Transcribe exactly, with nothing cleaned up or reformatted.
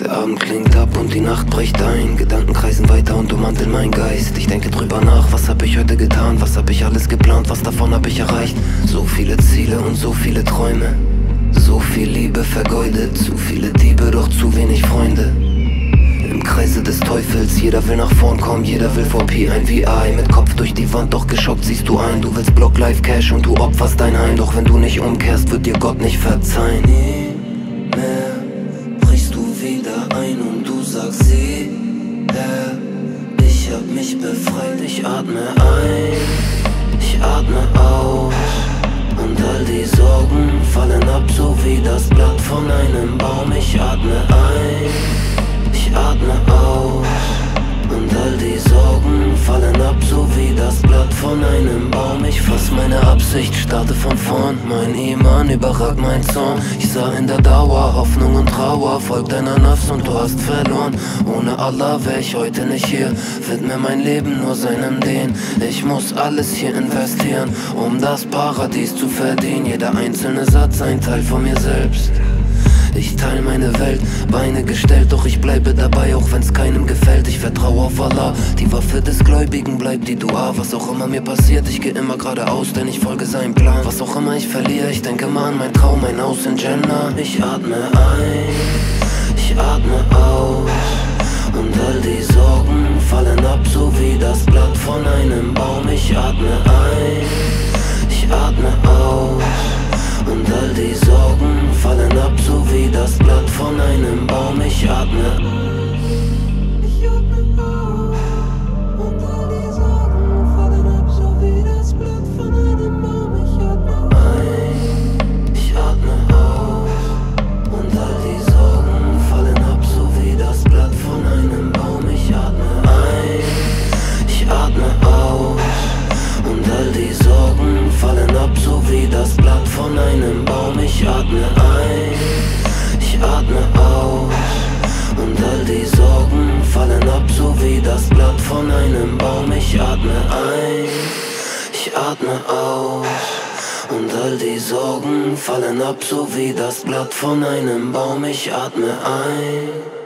Der Abend klingt ab und die Nacht bricht ein. Gedanken kreisen weiter und ummanteln mein Geist. Ich denke drüber nach, was hab ich heute getan? Was hab ich alles geplant, was davon hab ich erreicht? So viele Ziele und so viele Träume, so viel Liebe vergeudet, zu viele Diebe, doch zu wenig Freunde. Im Kreise des Teufels, jeder will nach vorn kommen, jeder will vor P ein V I. Mit Kopf durch die Wand, doch geschockt siehst du ein. Du willst Block Life Cash und du opferst dein Heim. Doch wenn du nicht umkehrst, wird dir Gott nicht verzeihen. Nie mehr brichst du wieder ein und du sagst, sieh her, ich hab mich befreit. Ich atme ein, ich atme aus und all die Sorgen fallen ab, so wie das Blatt von einem Baum. Ich atme ein, ich atme aus und all die Sorgen fallen ab, so wie das Blatt von einem Baum. Ich fass meine Absicht, starte von vorn. Mein Iman überragt mein Zorn. Ich sah in der Dauer Hoffnung und Trauer. Folg deiner Nafs und du hast verloren. Ohne Allah wär ich heute nicht hier. Widme mein Leben nur seinem Dehn. Ich muss alles hier investieren, um das Paradies zu verdienen. Jeder einzelne Satz ein Teil von mir selbst. Ich teile meine Welt, Beine gestellt, doch ich bleibe dabei, auch wenn's keinem gefällt. Ich vertraue auf Allah, die Waffe des Gläubigen bleibt die Dua. Was auch immer mir passiert, ich geh immer geradeaus, denn ich folge seinem Plan. Was auch immer ich verliere, ich denke mal an mein Traum, mein Haus in Jannah. Ich atme ein, ich atme aus und all die Sorgen fallen ab, so wie das Blatt von einem Baum. Ich atme ein, ich atme aus und all die Sorgen fallen ab, so wie das Blatt von einem Baum. Ich atme, ich atme auf und all die Sorgen fallen ab, so wie das Blatt von einem Baum. Ich atme ein, ich atme auf und all die Sorgen fallen ab, so wie das Blatt von einem Baum. Ich atme ein, ich atme auf und all die Sorgen fallen ab, so wie das Blatt von einem Baum. Ich atme ein, ich atme aus und all die Sorgen fallen ab, so wie das Blatt von einem Baum. Ich atme ein, ich atme aus und all die Sorgen fallen ab, so wie das Blatt von einem Baum. Ich atme ein.